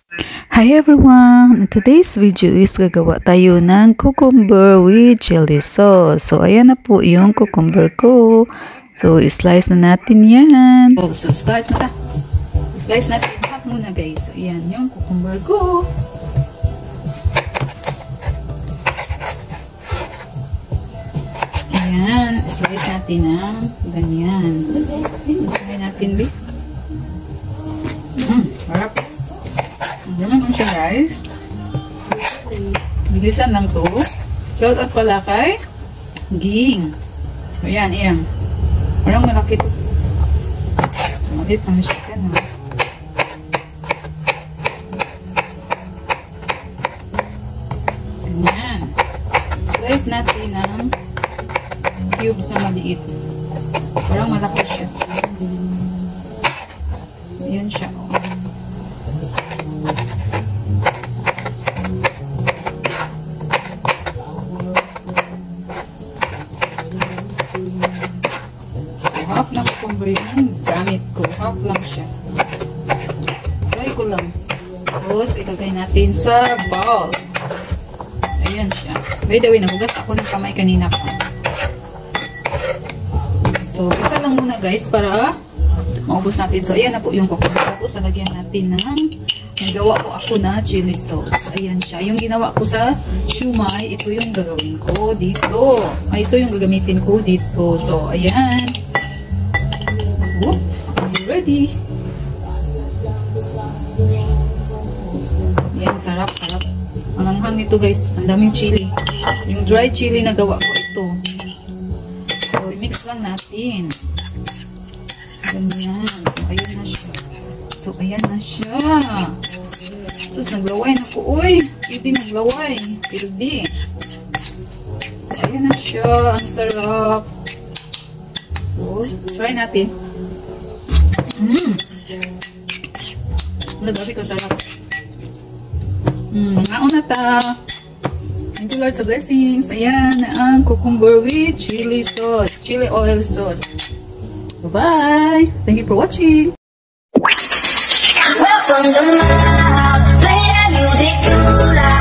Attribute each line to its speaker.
Speaker 1: Hi everyone! In today's video is gagawa tayo ng cucumber with chili sauce. So ayan na po yung cucumber ko. So slice na natin yan. So start na. Slice natin half muna guys. So ayan yung cucumber ko. Ayan, slice natin ng ganyan. Ilagay natin ba? Harap. Ganyan naman siya guys. Bilisan lang to. Shout out pala kay Ging. Ayan, ayan. Parang malaki to. Malit ang siya ka na. Ganyan. Slice natin ng cubes na maliit. Parang malaki siya. Ayan siya. Half na cucumber yung gamit ko. Half lang siya. Try ko lang. Tapos, ilagay natin sa bowl. Ayan siya. By the way, nagugas ako ng kamay kanina pa. So, isa lang muna guys para maubos natin. So, ayan na po yung cucumber. Tapos, alagyan natin ng nagawa ko ako na chili sauce. Ayan siya. Yung ginawa ko sa siomai, ito yung gagawin ko dito. Ay, ito yung gagamitin ko dito. So, ayan. Whoop, ready. Yan, sarap, sarap. Ang anghang nito guys, ang daming chili. Yung dried chili na gawa ko ito. So, i-mix lang natin. Ganyan. So, ayan na siya. So, ayan na siya. Sus, naglaway na po. Uy, hindi naglaway. Pildi. So, ayan na siya. Ang sarap. So, try natin. Grabe ko sarap. Naon na ta. Thank you Lord sa blessings. Ayan ang cucumber with chili sauce. Chili oil sauce. Bye-bye. Thank you for watching.
Speaker 2: Welcome to my house. Play that music too loud.